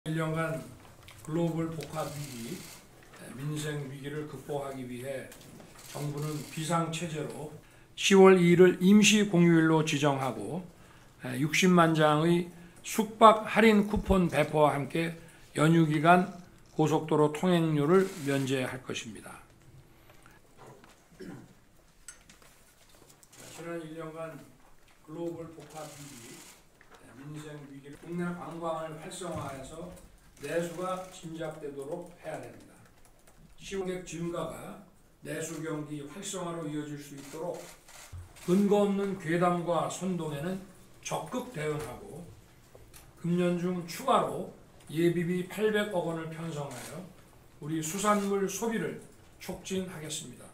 1년간 글로벌 복합 위기, 민생 위기를 극복하기 위해 정부는 비상체제로 10월 2일을 임시 공휴일로 지정하고 60만 장의 숙박 할인 쿠폰 배포와 함께 연휴 기간 고속도로 통행료를 면제할 것입니다. 지난 1년간 글로벌 복합 위기, 민생 위기를 국내 관광을 활성화해서 내수가 진작되도록 해야 됩니다. 시공객 증가가 내수 경기 활성화로 이어질 수 있도록 근거 없는 괴담과 선동에는 적극 대응하고 금년 중 추가로 예비비 800억 원을 편성하여 우리 수산물 소비를 촉진하겠습니다.